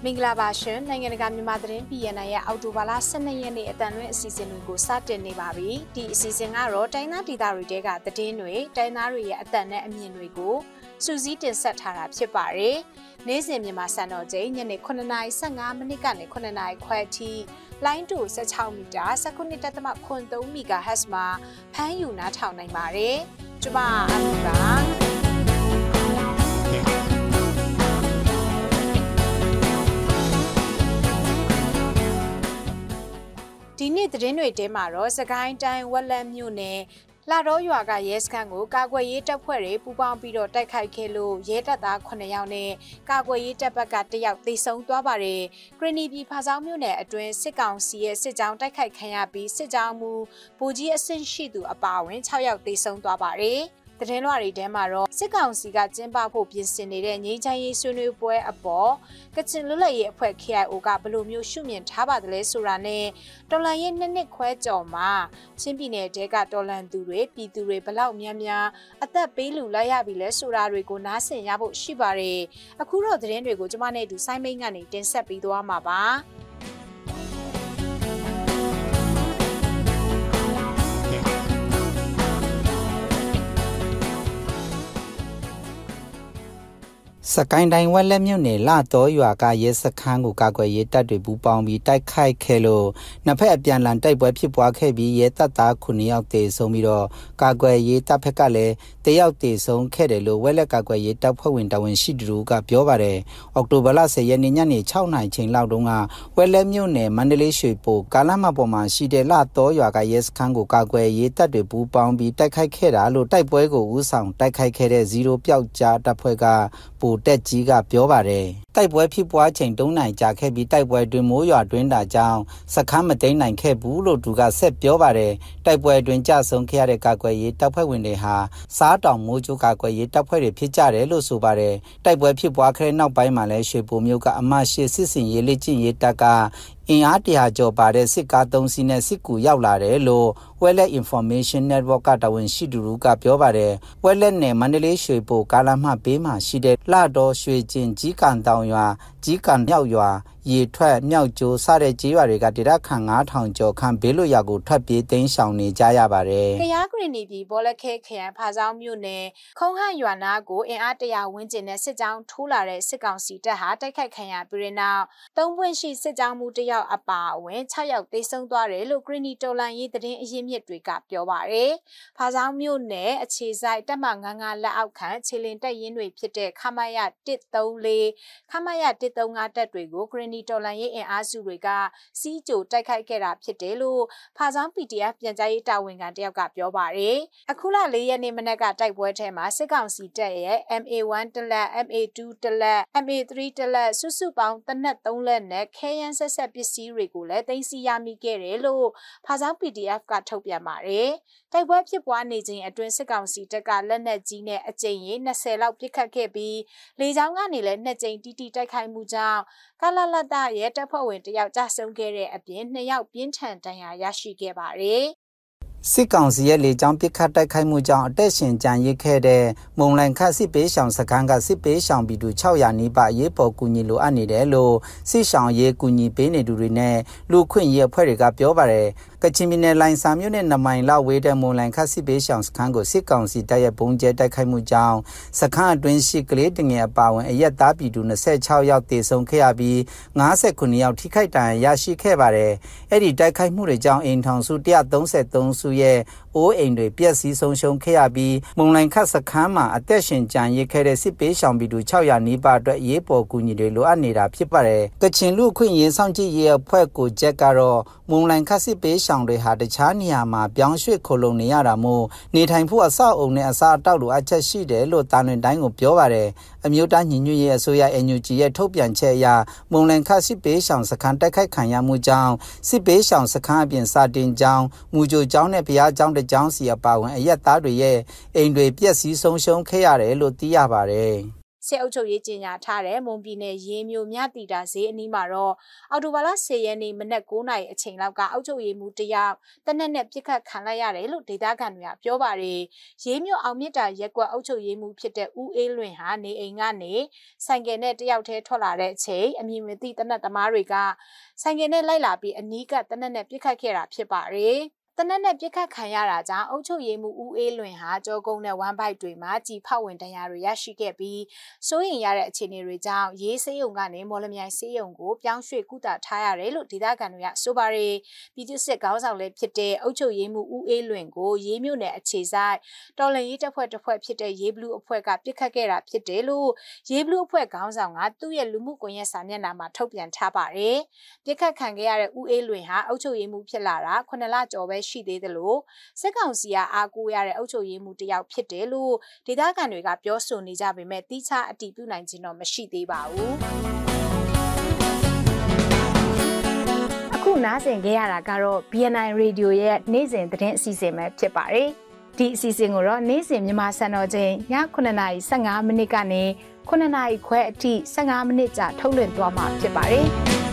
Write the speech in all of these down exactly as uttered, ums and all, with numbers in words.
မင်္ဂလာပါရှင်နိုင်ငံတကာမြန်မာသတင်း P N I ရဲ့အော်တိုဘာလ十二ရက်နေ့အတန်လွင့်အစီအစဉ်တွေကိုစတင်နေပါပြီဒီအစီအစဉ်ကတော့တိုင်းသားဒေသတွေတဲကသတင်းတွေတိုင်းသားတွေရဲ့အတန်နဲ့အမြင်တွေကိုစူးစီးတင်ဆက်ထားတာဖြစ်ပါတယ်နေ့စဉ်မြန်မာစံတော်ချိန်ညနေ9နာရီ15မိနစ်ကနေ9နာရီခွဲအထိလိုင်းတူ十六မီတာ十九.三 မီဂါဟက်ဇ်မှာဖမ်းယူနားထောင်နိုင်ပါတယ်ကျမအလူပါဒီနေ့သတင်းတွေတဲမှာတော့စကိုင်းတိုင်းဝက်လက်မြို့နယ်လာတော့ရွာကရဲစခန်းကိုကာကွယ်ရေးတပ်ဖွဲ့တွေပူးပေါင်းပြီးတော့တိုက်ခိုက်ခဲ့လို့ရဲတပ်သား9ယောက်နဲ့ကာကွယ်ရေးတပ်ဘက်ကတယောက်သေဆုံးသွားပါတယ်။ဂရနီပြည်ဖာဆောင်မြို့နယ်အတွင်းစစ်ကောင်စီရဲ့စစ်ကြောင်းတိုက်ခိုက်ခံရပြီးစစ်ကြောင်းမူဗိုလ်ကြီးအဆင့်ရှိသူအပါအဝင်6ယောက်သေဆုံးသွားပါတယ်။သတင်းလွှာတွေထဲမှာတော့စစ်ကောင်စီကကျင်းပဖို့ပြင်ဆင်နေတဲ့ငြိမ်းချမ်းရေးဆွေးနွေးပွဲအပေါ်ကချင်လွတ်လပ်ရေးအဖွဲ့ K I O ကဘယ်လိုမျိုးရှုမြင်ထားပါသလဲဆိုတာနဲ့တော်လှန်ရေးနှစ်နှစ်ခွဲကျော်မှာချင်းပြည်နယ်တဲကတော်လှန်သူတွေပြည်သူတွေဘလောက်များများအသက်ပေးလူလိုက်ရပြီလဲဆိုတာတွေကိုနားဆင်ရဖို့ရှိပါတယ်အခုတော့သတင်းတွေကိုကျမနဲ့အတူဆိုင်းမိန်ကနေတင်ဆက်ပေးသွားမှာပါစကိုင်းတိုင်းဝက်လက်မြို့နယ်လာတော့ရွာကရဲစခန်းကိုကာကွယ်ရေးတပ်တွေပူးပေါင်းပြီးတိုက်ခိုက်ခဲ့လို့နှစ်ဖက်အပြန်လန်တိုက်ပွဲဖြစ်ပွားခဲ့ပြီးရဲတပ်သား9ယောက်သေဆုံးပြီးတော့ကာကွယ်ရေးတပ်ဖက်ကလည်းတယောက်သေဆုံးခဲ့တယ်လို့ဝက်လက်ကာကွယ်ရေးတပ်ဖွဲ့ဝင်တာဝန်ရှိသူတို့ကပြောပါတယ်။အောက်တိုဘာလ十ရက်နေ့ညနေ6နာရီချိန်လောက်တုန်းကဝက်လက်မြို့နယ်မန္တလေးရွှေပိုကားလမ်းမပေါ်မှာရှိတဲ့လာတော့ရွာကရဲစခန်းကိုကာကွယ်ရေးတပ်တွေပူးပေါင်းပြီးတိုက်ခိုက်ခဲ့တာလို့တိုက်ပွဲကိုဦးဆောင်တိုက်ခိုက်ခဲ့တဲ့ဇီရိုပျောက်ကြားတပ်ဖွဲ့ကပူတက်ကြီးကပြောပါတယ်တိုက်ပွဲဖြစ်ပွားချိန်၃နိုင်ကြာခဲ့ပြီးတိုက်ပွဲတွင်မိုးရွာတွင်တာကြောင့်စခန်းမသိမ်းနိုင်ခဲ့ဘူးလို့သူကဆက်ပြောပါတယ်တိုက်ပွဲတွင်ကြဆုံးခဲ့ရတဲ့ကာကွယ်ရေးတပ်ဖွဲ့ဝင်တွေဟာစားတောင်မိုးကျိုးကာကွယ်ရေးတပ်ဖွဲ့တွေဖြစ်ကြတယ်လို့ဆိုပါတယ်တိုက်ပွဲဖြစ်ပွားခဲ့တဲ့နောက်ပိုင်းမှာလည်းရွှေပိုမျိုးကအမရှိစစ်စင်ရေးလက်ကျင့်ရေးတပ်ကအင်အားတရာကျော်ပါတဲ့စစ်ကားသုံးစီးနဲ့စစ်ကူရောက်လာတယ်လို့ Welet Information Network ကတာဝန်ရှိသူကပြောပါတယ် Welet နဲ့မန္တလေးရွှေပိုကားလမ်းမဘေးမှာရှိတဲ့လှတော်ရွှေကျင်ကြီးကန်တောင်ရွာကြီးကန်မြောက်ရွာရေထွက်မြောက်ကျိုးစတဲ့ကျေးရွာတွေကဒေသခံ၅ထောင်ကျော်ခန့်ဘေးလွတ်ရာကိုထွက်ပြေးတိမ်းရှောင်နေကြရပါတယ်။ကရားဂရနီပြည်ဘောလခဲခရိုင်ဖာဆောင်မြို့နယ်ခုံဟန်ရွာနာကိုအင်အားတရာဝန်းကျင်နဲ့စစ်ကြောင်းထိုးလာတဲ့စစ်ကောင်စီတပ်ဟာတိုက်ခိုက်ခံရပြီးတဲ့နောက်သုံးပွင့်ရှိစစ်ကြောင်းမှုတယောက်အပါအဝင်6ယောက်သေဆုံးသွားတယ်လို့ဂရနီတော်လန်ရေးသတင်းအရင်းမြစ်တွေကပြောပါတယ်။ဖာဆောင်မြို့နယ်အခြေဆိုင်တပ်မငါးငါးလက်အောက်ခံခြေလင်တပ်ရင်းတွေဖြစ်တဲ့ခမရတစ်သုံးလေးခမရတစ်သုံးငါးတပ်တွေကိုဂရနီတော်လန်ရေးအင်အားစုတွေကစီးကြိုတိုက်ခိုက်ခဲ့တာဖြစ်တယ်လို့ဖာဆောင် P D F ပြန်ကြားရေးတာဝန်ခံတယောက်ကပြောပါတယ်။အခုလ၄ရက်နေ့မနက်ကတိုက်ပွဲထဲမှာစစ်ကောင်စီတပ်ရဲ့ M A one တလက် M A two တလက် M A three တလက်စုစုပေါင်းတနက်သုံးလက်နဲ့ခဲယမ်းဆက်ဆက်ပစ္စည်းတွေကိုလည်းသိမ်းဆည်းရမိခဲ့တယ်လို့ဖာဆောင် P D F ကထုတ်ပြန်ပါတယ်။တိုက်ပွဲဖြစ်ပွားနေချိန်အတွင်းစစ်ကောင်စီတပ်ကလက်နက်ကြီးနဲ့အကြိမ်ရေ၂၀လောက်ပစ်ခတ်ခဲ့ပြီးလေကြောင်းကနေလည်းနှစ်ကြိမ်တီးတီးတိုက်ခိုက်မှုကြောင့်ကလလတရဲ့တပ်ဖွဲ့ဝင်တယောက်ကြဆုံးခဲ့တဲ့အပြင်နှစ်ယောက်ပြင်းထန်ဒဏ်ရာရရှိခဲ့ပါတယ်စစ်ကောင်စီရဲ့လေကြောင်းပစ်ခတ်တိုက်ခိုက်မှုကြောင့်အသက်ရှင်ကြံရစ်ခဲ့တဲ့မုံလိုင်ခတ်စစ်ပေးရှောင်စခန်းကစစ်ပေးရှောင်ပြည်သူ၆ရာနီးပါးရေးပေါ်ကူညီလိုအပ်နေတယ်လို့စစ်ရှောင်ရေးကူညီပေးနေသူတွေနဲ့လူခွင့်ရေးအဖွဲ့တွေကပြောပါတယ်ကချင်ပြည်နယ်လိုင်ဆာမြို့နယ်နမိုင်လောက်ဝေးတဲ့မုံလိုင်ခတ်စစ်ပေးရှောင်စခန်းကိုစစ်ကောင်စီတပ်ရဲ့ပုံကျဲတိုက်ခိုက်မှုကြောင့်စခန်းအတွင်းရှိကလေးတငယ်အပါအဝင်အရက်သားပြည်သူ၂၆ယောက်သေဆုံးခဲ့ရပြီး၅၉ယောက်ထိခိုက်ဒဏ်ရာရရှိခဲ့ပါတယ်အဲ့ဒီတိုက်ခိုက်မှုတွေကြောင့်အိမ်ထောင်စု၁၃၃စုရဲ့အိုးအိမ်တွေပျက်စီးဆုံးရှုံးခဲ့ရပြီးမုံလိုင်ခတ်စခန်းမှာအသက်ရှင်ကြံရစ်ခဲ့တဲ့စစ်ပေးရှောင်ပြည်သူ၆ရာနီးပါးအတွက်ရေးပေါ်ကူညီတွေလိုအပ်နေတာဖြစ်ပါတယ်ကချင်လူခွင့်ရေးဆောင်ကြည့်ရေးအဖွဲ့ကိုချက်ကတော့မုံလိုင်ခတ်စစ်ပေးရှောင်တွေဟာတခြားနေရာမှာပြောင်းရွှေ့ခိုလုံနေရတာမို့နေထိုင်ဖို့အဆောက်အုံနဲ့အစားအသောက်လိုအပ်ချက်ရှိတယ်လို့တာလွင်တိုင်းကိုပြောပါတယ်အမျိုးသားညီညွတ်ရေးအစိုးရ N U G ရဲ့ထုတ်ပြန်ချက်အရမုံလိုင်ခတ်စစ်ပေးရှောင်စခန်းတိုက်ခိုက်ခံရမှုကြောင့်စစ်ပေးရှောင်စခန်းအပြင်စာတင်ကျောင်းမူကြိုကျောင်းနဲ့ဘုရားကျောင်းတစ်ကျောင်းစီအပါဝင်အရက်သားတွေရဲ့အိမ်တွေပျက်စီးဆုံးရှုံးခဲ့ရတယ်လို့သိရပါတယ်စစ်အုပ်ချုပ်ရေးကြီးညာထားတဲ့မွန်ပြည်နယ်ရေးမျိုးမြတီတာဈေးအနီးမှာတော့အော်တိုဘာလဆယ်ရက်နေ့မနက်၉နာရီအချိန်လောက်ကအောက်ချုပ်ရေးမှုတယောက်တနက်နဲ့ပြစ်ခတ်ခံလိုက်ရတယ်လို့ဒေသခံတွေကပြောပါတယ်ရေးမျိုးအောင်မြစ်တာရက်ကွက်အောက်ချုပ်ရေးမှုဖြစ်တဲ့ဦးအေးလွင်ဟာနေအိမ်ကနေဆိုင်ကယ်နဲ့တယောက်တည်းထွက်လာတဲ့အချိန်အမည်မသိတနက်သမားတွေကဆိုင်ကယ်နဲ့လိုက်လာပြီးအနီးကတနက်နဲ့ပြစ်ခတ်ခဲ့တာဖြစ်ပါတယ်တနက်နဲ့ပြစ်ခတ်ခံရတာကြောင့်အုပ်ချုပ်ရေးမှုဦးအေးလွင်ဟာကြောကုန်းနဲ့ဝမ်းပိုက်တွေမှာကြည်ဖောက်ဝင်တရားတွေရရှိခဲ့ပြီးစိုးရင်ရတဲ့အခြေအနေတွေကြောင့်ရေးစေးရုံကနေမော်လမြိုင်စေးရုံကိုပြောင်းရွှေ့ကုသထားရတယ်လို့ဒေသခံတွေကဆိုပါတယ်ပြည်သူ့စစ်ခေါင်းဆောင်လည်းဖြစ်တဲ့အုပ်ချုပ်ရေးမှုဦးအေးလွင်ကိုရေးမြို့နယ်အခြေဆိုင်တော်လှန်ရေးတပ်ဖွဲ့တစ်ဖွဲ့ဖြစ်တဲ့ရေးဘလူးအဖွဲ့ကပြစ်ခတ်ခဲ့တာဖြစ်တယ်လို့ရေးဘလူးအဖွဲ့ခေါင်းဆောင်ကသူ့ရဲ့လူမှုကွန်ရက်စာမျက်နှာမှာထုတ်ပြန်ထားပါတယ်ပြစ်ခတ်ခံခဲ့ရတဲ့ဦးအေးလွင်ဟာအုပ်ချုပ်ရေးမှုဖြစ်လာတာခုနှစ်လကျော်ပဲရှိသေးတယ်လို့စစ်ကောင်စီကအားကိုးရတဲ့အုပ်ချုပ်ရေးမှုတယောက်ဖြစ်တယ်လို့ဒေသခံတွေကပြောဆိုနေကြပေမဲ့တိကျအတည်ပြုနိုင်ခြင်းတော့မရှိသေးပါဘူးအခုနားဆင်ခဲ့ရတာကတော့ B N I Radio ရဲ့နေ့စဉ်သတင်းအစီအစဉ်ပဲဖြစ်ပါတယ်ဒီအစီအစဉ်ကိုတော့နေ့စဉ်မြန်မာစံတော်ချိန်ညခုနှစ်နာရီဆယ့်ငါးမိနစ်ကနေခုနှစ်နာရီခွဲအထိဆယ့်ငါးမိနစ်ကြာထုတ်လွှင့်သွားမှာဖြစ်ပါတယ်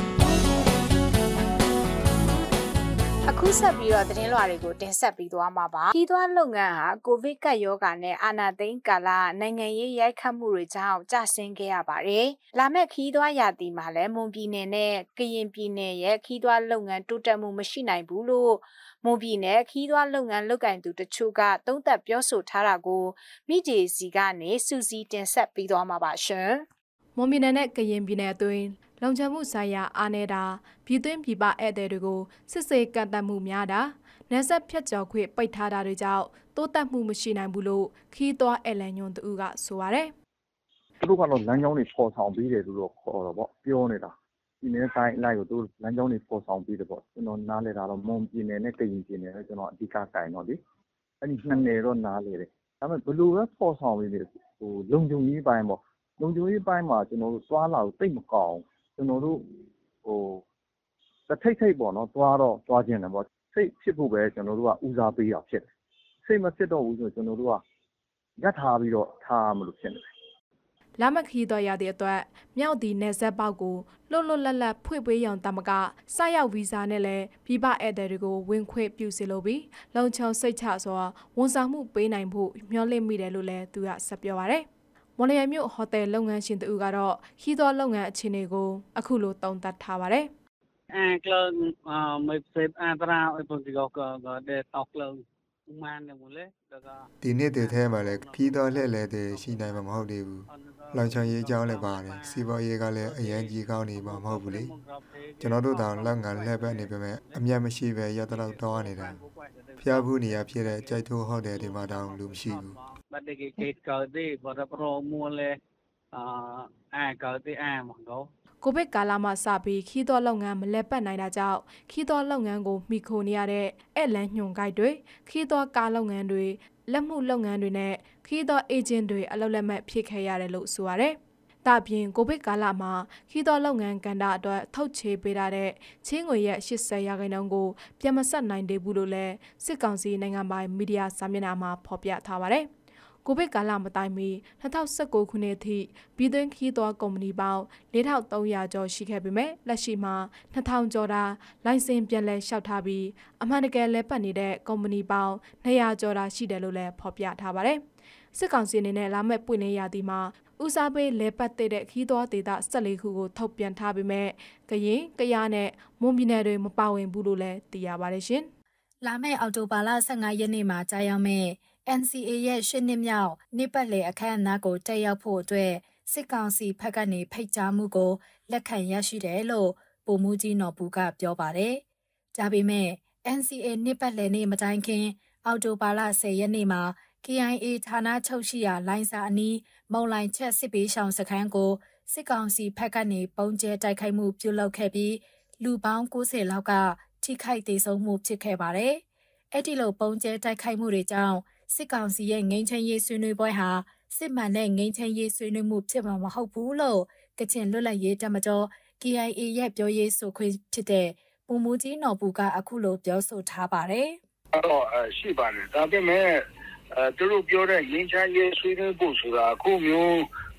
အခုဆက်ပြီးတော့သတင်းလွှာတွေကိုတင်ဆက်ပြီးသွားမှာပါ။ခီးသွွားလုပ်ငန်းဟာကိုဗစ်ကပ်ရောဂါနဲ့အာဏာသိမ်းကာလနိုင်ငံရေးရိုက်ခတ်မှုတွေကြောင့်ကျဆင်းခဲ့ရပါတယ်။လာမယ့်ခီးသွွားရာသီမှာလည်းမွန်ပြည်နယ်နဲ့ကရင်ပြည်နယ်ရဲ့ခီးသွွားလုပ်ငန်းတိုးတက်မှုမရှိနိုင်ဘူးလို့မွန်ပြည်နယ်ခီးသွွားလုပ်ငန်းလုပ်ကင်သူတချို့ကသုံးသပ်ပြောဆိုထားတာကိုမိဂျေစီကနေစူစီတင်ဆက်ပြီးသွားမှာပါရှင်။မွန်ပြည်နယ်နဲ့ကရင်ပြည်နယ်အတွင်းလုံခြုံမှုဆိုင်ရာအားနည်းတာပြည်တွင်းပြည်ပဧည့်သည်တွေကိုစစ်ဆေးကန့်သတ်မှုများတာနယ်စပ်ဖြတ်ကျော်ခွင့်ပိတ်ထားတာတွေကြောင့်တိုးတက်မှုမရှိနိုင်ဘူးလို့ခီးသွွားအဲလန်ညွန်တူကဆိုပါတယ်။သူတို့ကတော့လမ်းကြောင်းတွေပေါ်ဆောင်ပြီးတယ်လို့တော့ခေါ်တော့ပေါ့ပြောနေတာ။ဒီနေ့တိုင်းလိုက်ကိုသူတို့လမ်းကြောင်းတွေပေါ်ဆောင်ပြီးတယ်ပေါ့ကျွန်တော်နားလေတာတော့မွန်ပြည်နယ်နဲ့ကရင်ပြည်နယ်နဲ့ကျွန်တော်အဓိကတိုင်တော့လေအဲ့ဒီနှစ်နယ်တော့နားလေတယ်။ဒါပေမဲ့ဘယ်လိုပဲပေါ်ဆောင်ပြီးတယ်ဟိုလုံခြုံရေးပိုင်းပေါ့လုံခြုံရေးပိုင်းမှာကျွန်တော်တို့သွားလာကိုတိတ်မကောင်းကျွန်တော်တို့ဟိုတစ်ထိတ်ထိတ်ပေါ့နော်သွားတော့သွားခြင်းတယ်ပေါ့စိတ်ဖြစ်ဖို့ပဲကျွန်တော်တို့ကဦးစားပေးရဖြစ်တယ်စိတ်မဖြစ်တော့ဘူးဆိုကျွန်တော်တို့ကရပ်ထားပြီးတော့ထားမလို့ဖြစ်နေတယ်လာမခီတော်ရတဲ့အတွက်မြောက်ဒီနယ်ဆက်ပေါက်ကိုလွတ်လွတ်လပ်လပ်ဖွင့်ပေးရောင်တမကစရောက်ဗီဇာနဲ့လည်းပြည်ပဧည့်သည်တွေကိုဝင်ခွင့်ပြုစီလိုပြီးလုံခြုံစိတ်ချစွာဝန်ဆောင်မှုပေးနိုင်ဖို့မျှော်လင့်မိတယ်လို့လည်းသူကဆက်ပြောပါတယ်မော်လမြိုင်မြို့ဟိုတယ်လုပ်ငန်းရှင်တူကတော့ခီးသွွားလုပ်ငန်းအခြေအနေကိုအခုလိုတုံ့တက်ထားပါတယ်။အဲကလုံးไม่เสพอันตรายไอ้พวกที่ก็ก็ได้ตอกลงมันเนี่ยหมดเลยแล้วก็ဒီနေ့တည်းထဲမှာလည်းခီးသွွားလှည့်လဲတဲ့ရှိနိုင်မှာမဟုတ်သေးဘူး။လောင်ချောင်ရေးအကြောင်းလည်းပါတယ်။စီးပွားရေးကလည်းအရန်ကြီးကောင်းနေမှာမဟုတ်ဘူးလေ။ကျွန်တော်တို့တောင်လက်ငါလှည့်ပတ်နေပေမဲ့အမျက်မရှိပဲရတဲ့လောက်တောင်းနေတာ။ဖျားဘူးနေရဖြစ်တဲ့ကြိုက်ထိုးဟိုတယ်ဒီမှာတောင်လူမရှိဘူး။บัดนี้เกิดเกิดที่บ่ได้โปรโมทเลยอ่าอ่าเกิดที่อ่ามันก็ကိုဗစ်ကာလမှာစပြီးခီးသွွားလုပ်ငန်းမလဲပတ်နိုင်တာကြောင့်ခီးသွွားလုပ်ငန်းကိုမိခိုနေရတဲ့ဧလန်ညွန်ဂိုက်တွေခီးသွွားကားလုပ်ငန်းတွေလက်မှုလုပ်ငန်းတွေနဲ့ခီးသွွားအေဂျင့်တွေအလုပ်လက်မဲ့ဖြစ်ခဲ့ရတယ်လို့ဆိုရတယ်။ဒါပြင်ကိုဗစ်ကာလမှာခီးသွွားလုပ်ငန်းကဏ္ဍအတွက်ထုတ်ချေပေးထားတဲ့ချင်းငွေရဲ့၈၀ရာခိုင်နှုန်းကိုပြန်မဆက်နိုင်သေးဘူးလို့လည်းစစ်ကောင်စီနိုင်ငံပိုင်မီဒီယာစာမျက်နှာမှာဖော်ပြထားပါတယ်။ကိုဗစ်ကာလမတိုင်မီ၂၀၁၉ခုနှစ်အထိပြည်တွင်းခီးသွွားကုမ္ပဏီပေါင်း၄ထောင်သုံးရာကျော်ရှိခဲ့ပေမဲ့လက်ရှိမှာ၂ထောင်ကျော်တာလိုင်စင်ပြန်လည်လျှောက်ထားပြီးအမှန်တကယ်လဲပတ်နေတဲ့ကုမ္ပဏီပေါင်း၂ရာကျော်တာရှိတယ်လို့လည်းဖော်ပြထားပါတယ်။စစ်ကောင်စီအနေနဲ့လာမယ့်ပွင့်လင်းရာသီမှာဦးစားပေးလဲပတ်တဲ့ခီးသွွားဒေသ၁၄ခုကိုထုတ်ပြန်ထားပေမဲ့ကရင်၊ကယားနဲ့မွန်ပြည်နယ်တွေမပါဝင်ဘူးလို့လည်းသိရပါတယ်ရှင်။လာမယ့်အောက်တိုဘာလ၁၅ရက်နေ့မှာကြာရောက်မယ့်N C A ရဲ့ရှစ်နှစ်မြောက်နှစ်ပတ်လည်အခမ်းအနားကိုတက်ရောက်ဖို့အတွက်စစ်ကောင်စီဘက်ကနေဖိတ်ကြားမှုကိုလက်ခံရရှိတယ်လို့ဗိုလ်မှူးကြီးနော်ဘူးကပြောပါတယ်။ဒါပေမဲ့ N C A နှစ်ပတ်လည်နေ့မတိုင်ခင်အောက်တိုဘာလ၁၀ရက်နေ့မှာ K I A ဌာနချုပ်ရှိရာလိုင်းစာအနီးမုံလိုင်ချက်စစ်ပေးရှောင်စခန်းကိုစစ်ကောင်စီဘက်ကနေပုံကျဲတိုက်ခိုက်မှုပြုလုပ်ခဲ့ပြီးလူပေါင်း၉၀လောက်ကထိခိုက်ဒေဆုံးမှုဖြစ်ခဲ့ပါတယ်။အဲ့ဒီလိုပုံကျဲတိုက်ခိုက်မှုတွေကြောင့်စစ်ကောင်စီရဲ့ငိမ့်ချမ်းရေးဆွေးနွေးပွဲဟာစစ်မှန်တဲ့ငိမ့်ချမ်းရေးဆွေးနွေးမှုဖြစ်မှာမဟုတ်ဘူးလို့ကချင်လွတ်လပ်ရေးတပ်မတော် K I A ရဲ့ပြောရေးဆိုခွင့်ဖြစ်တဲ့ပုံမူကြီးနော်ဘူးကအခုလိုပြောဆိုထားပါတယ်။အဲ့တော့ရှိပါတယ်ဒါပေမဲ့အဲသူတို့ပြောတဲ့ငိမ့်ချမ်းရေးဆွေးနွေးဖို့ဆိုတာအခုမျိုး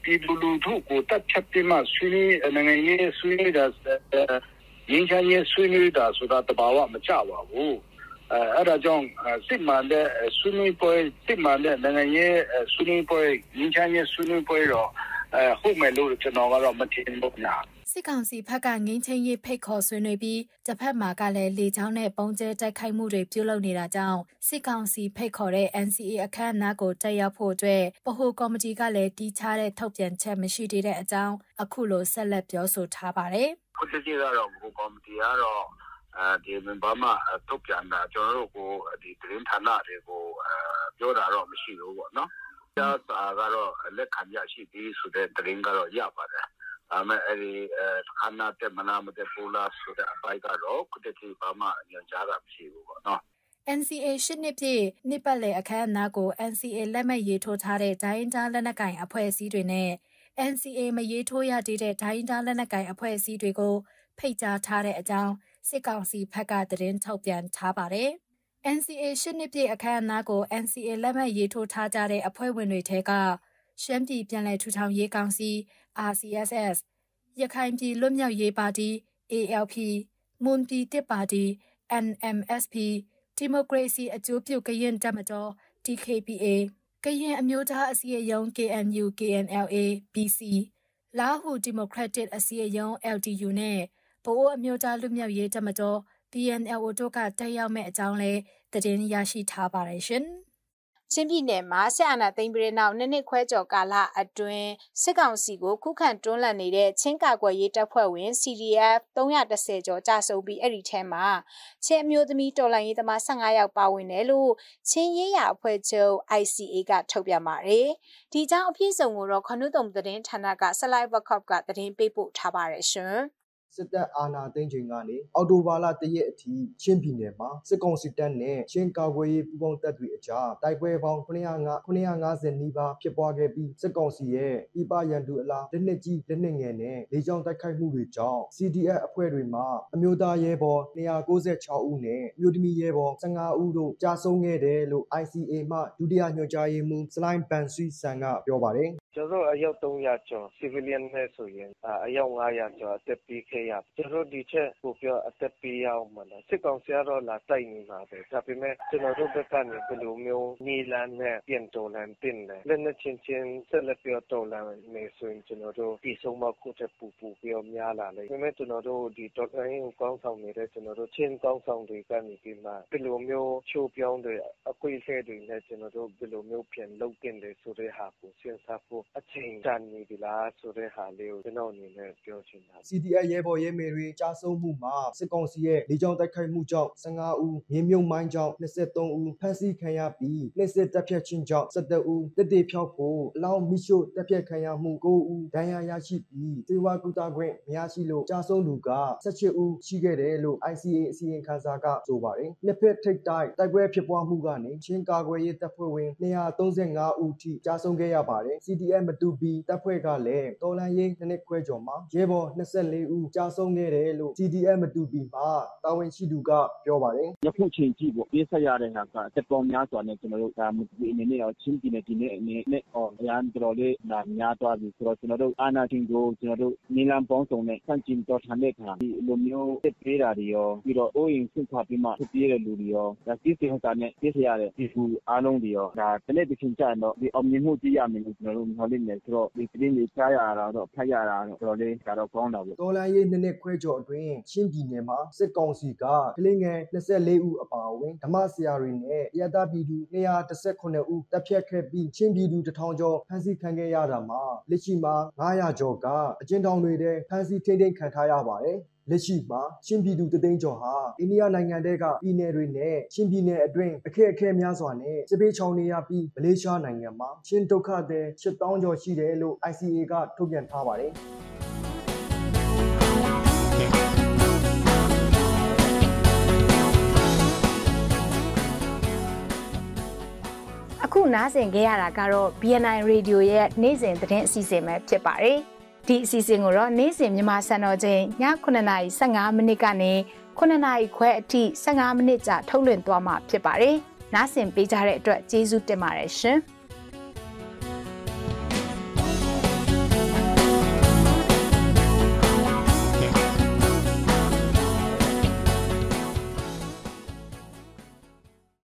ပြည်သူလူထုကိုတတ်ချက်ပြီးမှဆွေးနွေးနိုင်ငံရေးဆွေးနွေးတာရင်းချမ်းရေးဆွေးနွေးတာဆိုတာတဘာဝမချပါဘူးအဲအဲ့ဒါကြောင့်စစ်မှန်တဲ့ဆွေးနွေးပွဲစစ်မှန်တဲ့နိုင်ငံရေးဆွေးနွေးပွဲရင်းချမ်းရေးဆွေးနွေးပွဲတော့အဲဟုတ်မယ်လို့ကျွန်တော်ကတော့မထင်ဘူးညာစစ်ကောင်စီဘက်ကငင်းချင်းရေးဖိတ်ခေါ်ဆွေးနွေးပြီးတစ်ဖက်မှာကလည်းလေကြောင်းနဲ့ပုံကျဲတိုက်ခိုက်မှုတွေပြုလုပ်နေတာကြောင့်စစ်ကောင်စီဖိတ်ခေါ်တဲ့ N C A အခမ်းအနားကိုတက်ရောက်ဖို့အတွက်ဗဟိုကော်မတီကလည်းတီးခြားတဲ့ထုတ်ပြန်ချက်မရှိသေးတဲ့အကြောင်းအခုလိုဆက်လက်ပြောဆိုထားပါတယ်။ခုတည်းကတော့ဗဟိုကော်မတီကတော့အဲဒီဘာမှထုတ်ပြန်တာကျွန်တော်တို့ကိုဒီသတင်းဌာနတွေကိုပြောတာတော့မရှိဘူးပေါ့နော်။ဒါစာကတော့လက်ခံရရှိပြီးဆိုတဲ့သတင်းကတော့ရပါတယ်။အမေအဲဒီခန္ဓာတဲ့မနာမတဲ့ပူလာဆိုတဲ့အပိုင်းကတော့ခုတည်းဘာမှညွှန်ကြားတာမရှိဘူးပေါ့နော်။ N C A ရှစ်နှစ်ပြည့်နှစ်ပတ်လည်အခမ်းအနားကို N C A လက်မှတ်ရေးထိုးထားတဲ့ဒိုင်းသားလက်နက်ကိုင်အဖွဲ့အစည်းတွေနဲ့ N C A မရေးထိုးရသေးတဲ့ဒိုင်းသားလက်နက်ကိုင်အဖွဲ့အစည်းတွေကိုဖိတ်ကြားထားတဲ့အကြောင်းစစ်ကောင်စီဘက်ကသတင်းထုတ်ပြန်ထားပါတယ်။ N C A ရှစ်နှစ်ပြည့်အခမ်းအနားကို N C A လက်မှတ်ရေးထိုးထားကြတဲ့အဖွဲ့ဝင်တွေထဲကရှမ်းပြည်ပြည်နယ်ထူထောင်ရေးကောင်စီ R C S S ရခိုင်ပြည်လွတ်မြောက်ရေးပါတီ A L P မွန်ပြည်တစ်ပါတီ N M S P ဒီမိုကရေစီအကျိုးပြုကရင်တပ်မတော် D K P A ကရင်အမျိုးသားအစည်းအရုံး K N U K N L A B C လာဟူဒီမိုကရက်တစ်အစည်းအရုံး L D U နဲ့ဗဟိုအမျိုးသားလွတ်မြောက်ရေးတပ်မတော် P N L O တို့ကတက်ရောက်မဲ့အကြောင်းလည်းသတင်းရရှိထားပါတယ်ရှင်။ချင်းပြည်နယ်မှာစစ်အာဏာသိမ်းပြီးတဲ့နောက်နှစ်နှစ်ခွဲကျော်ကာလအတွင်းစစ်ကောင်စီကိုခုခံတွန်းလှန်နေတဲ့ချင်းကာကွယ်ရေးတပ်ဖွဲ့ဝင် C D F သုံးရာတစ်ဆယ်ကျော်ကြာဆုံးပြီးအဲ့ဒီထဲမှာချင်းအမျိုးသမီးတော်လှန်ရေးသမားဆယ့်ငါးယောက်ပါဝင်တယ်လို့ချင်းရေးရာအဖွဲ့ချုပ် I C A ကထုတ်ပြန်ပါတယ်။ဒီကြောင့်အပြည့်စုံကိုတော့ခနုတုံသတင်းဌာနကဆလိုက်ဘကော့ကသတင်းပေးပို့ထားပါတယ်ရှင်။စစ်တပ်အာဏာသိမ်းချိန်ကနေအော်တိုဘာလတရက်အထိချင်းပြည်နယ်မှာစစ်ကောင်စီတပ်နဲ့ချင်းကာကွယ်ရေးပူးပေါင်းတပ်တွေအကြားတိုက်ပွဲပေါင်းခုနှစ်ရာငါးဆယ်နီးပါးဖြစ်ပွားခဲ့ပြီးစစ်ကောင်စီရဲ့ပြပရန်သူအလားလက်နက်ကြီးလက်နက်ငယ်နဲ့လေကြောင်းတိုက်ခိုက်မှုတွေကြောင့် C D F အဖွဲ့တွေမှာအမျိုးသားရဲဘော်နှစ်ရာကိုးဆယ်ခြောက်ဦးနဲ့အမျိုးသမီးရဲဘော်ဆယ့်ငါးဦးတို့ကြာဆုံးခဲ့တယ်လို့ I C A မှဒုတိယညွှန်ကြားရေးမှူးစလိုင်းပန်ဆွီဆန်ကပြောပါတယ်ကျွန်တော်အယောက်သုံးရာကျော် civilian နဲ့ဆိုရင်အယောက်ငါးရာကျော်အသက်ပေးခဲ့ရကျွန်တော်ဒီချက်ကိုပြောအသက်ပေးရအောင်မလားစစ်ကောင်စီကတော့လာတိုက်နေတာပဲဒါပေမဲ့ကျွန်တော်တို့ဘက်ကနေဘယ်လိုမျိုးနီလန်နဲ့ပြန်တော်လန်တင်တယ်လက်နဲ့ချင်းချင်းဆက်လက်ပြောတော်လန်နေဆိုရင်ကျွန်တော်တို့ဒီဆုံးမခုချက်ပူပူပြောများလာလေဒါပေမဲ့ကျွန်တော်တို့ဒီတော်လိုင်းကိုကောင်းဆောင်နေတဲ့ကျွန်တော်တို့ချင်းကောင်းဆောင်တွေကနေပြီးမှဘယ်လိုမျိုးချိုးပြောင်းတွေအကွေးဆဲတွေနဲ့ကျွန်တော်တို့ဘယ်လိုမျိုးပြန်လုပ်တင်တယ်ဆိုတဲ့ဟာကိုစဉ်းစားဖို့အချိန်တန်နေပြီလားဆိုတဲ့ဟာလေးကိုကျွန်တော်အနေနဲ့ပြောချင်တာ C D F ရဲဘော်ရဲမေတွေကြားဆုံးမှုမှာစစ်ကောင်စီရဲ့လေကြောင်းတိုက်ခိုက်မှုကြောင့်ဆယ့်ငါးဦးမြေမြုပ်မိုင်းကြောင့်၂၃ဦးဖမ်းဆီးခံရပြီးနှိစစ်တပ်ဖြတ်ခြင်းကြောင့်၁၁ဦးတတိဖြောက်ဖို့အလောင်းမိရှို့တပ်ဖြတ်ခံရမှု၉ဦးဒဏ်ရာရရှိပြီးစေဝါကုသခွင့်မရရှိလို့ကြားဆုံးသူက၁၈ဦးရှိခဲ့တယ်လို့ I C A အစီရင်ခံစာကဆိုပါတယ်နှစ်ဖက်ထိပ်တိုက်တိုက်ပွဲဖြစ်ပွားမှုကနေချင်းကာကွယ်ရေးတပ်ဖွဲ့ဝင်၂ရာသုံးဆယ်ငါးဦးထိကြားဆုံးခဲ့ရပါတယ် C D F မတူပီတပ်ဖွဲ့ကလည်းတော်လန်ရေးနှစ်နှစ်ခွဲကျော်မှာရဲဘော်၂၄ဦးကြားဆုံးခဲ့တယ်လို့ C D F မတူပီမှာတာဝန်ရှိသူကပြောပါတယ်ယခုချိန်ကြည့်ပေါ့ပြေးဆက်ရတဲ့ဟာကတက်ပေါ်များစွာနဲ့ကျွန်တော်တို့ဒါမတူပီအနေနဲ့ရောချင်းပြည်နယ်ဒီနေ့အနေနဲ့ဟောရန်တော်လေးနာများသွားပြီဆိုတော့ကျွန်တော်တို့အာနာတင်ကိုကျွန်တော်တို့နီလန်ပေါင်းစုံနဲ့ဆန့်ကျင်တော်ထားတဲ့ခါဒီလိုမျိုးတက်ပြေးတာတွေရောပြီးတော့အိုးရင်ဆင့်ခွာပြီးမှပြေးတဲ့လူတွေရောဒါစီးစိမ်ဟောတာနဲ့ပြေးဆက်ရတဲ့ဒီကူအားလုံးတွေရောဒါတနေ့တစ်ချိန်ကြာတော့ဒီအောင်မြင်မှုကြည့်ရမယ်လို့ကျွန်တော်တို့မျှော်လင့်နေဆိုတော့ဒီတင်းတွေကြားရတာတော့ဖတ်ရတာတော့တော်လေးဒါတော့ကောင်းတာပေါ့တော်လန်ရေးနှစ်နှစ်ခွဲကျော်အတွင်းချင်းပြည်နယ်မှာစစ်ကောင်စီကကလေးငယ်၂၄ဦးအပါအဝင်ဓမ္မဆရာတွေနဲ့ရတပြည်သူ၂၁၈ဦးတပ်ဖြတ်ခဲ့ပြီးချင်းပြည်သူတစ်ထောင်ကျော်ဖမ်းဆီးခံခဲ့ရတာမှာလက်ရှိမှာငါးရာကျော်ကအကျဉ်းထောင်တွေထဲဖမ်းဆီးထိန်းသိမ်းခံထားရပါတယ်လက်ရှိမှာချင်းပြည်သူတသိန်းကျော်ဟာအိန္ဒိယနိုင်ငံတဲကပြည်နယ်တွေနဲ့ချင်းပြည်နယ်အတွင်းအခက်အခဲများစွာနဲ့စစ်ပေးချောင်နေရပြီးမလေးရှားနိုင်ငံမှာချင်းဒုက္ခသည်ရှစ်သောင်းကျော်ရှိတယ်လို့ I C A ကထုတ်ပြန်ထားပါတယ်အခုနားဆင်ကြရတာကတော့ B N I Radio ရဲ့နေ့စဉ်သတင်းအစီအစဉ်ပဲဖြစ်ပါတယ်။ဒီအစီအစဉ်ကိုတော့နေ့စဉ်မြန်မာစံတော်ချိန်ညခုနှစ်နာရီဆယ့်ငါးမိနစ်ကနေခုနှစ်နာရီခွဲအထိဆယ့်ငါးမိနစ်ကြာထုတ်လွှင့်သွားမှာဖြစ်ပါတယ်။နားဆင်ပေးကြတဲ့အတွက်ကျေးဇူးတင်ပါတယ်ရှင်။